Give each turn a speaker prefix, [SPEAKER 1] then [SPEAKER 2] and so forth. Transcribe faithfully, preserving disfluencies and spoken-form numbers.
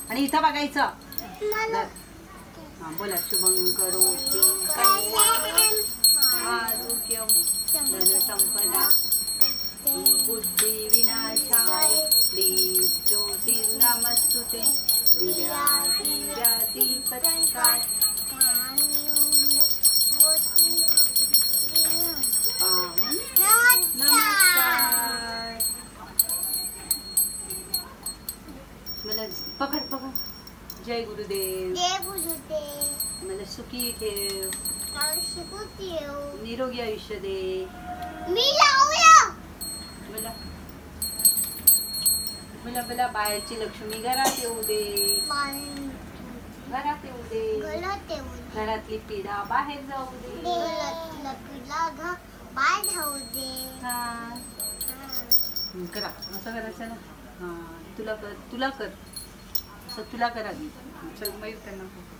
[SPEAKER 1] आणि इथं बघायचं. हा बोला. शुभं करोति आरोग्यं धन संपदा बुद्धि विनाशाय ज्योतिर्नमस्तुते दिव्या दिव्या दीपत्काय नमस्कार. मला पकड पकड. जय गुरुदेव.
[SPEAKER 2] जय गुरुदेव.
[SPEAKER 1] मला सुखी ठेव.
[SPEAKER 2] सुखी ठेव.
[SPEAKER 1] निरोगी आयुष्य दे.
[SPEAKER 2] मी लावूया.
[SPEAKER 1] मला मला मला बाहेरची लक्ष्मी घरात येऊ दे. घरात येऊ दे.
[SPEAKER 2] घरात येऊ दे.
[SPEAKER 1] घरातली पिढा बाहेर जाऊ दे.
[SPEAKER 2] घरातला पिढा घ बाहेर जाऊ दे.
[SPEAKER 1] हा करा. असं करायचं ना. हा तुला कर तुला कर असं तुला करा. चल मयूर त्यांना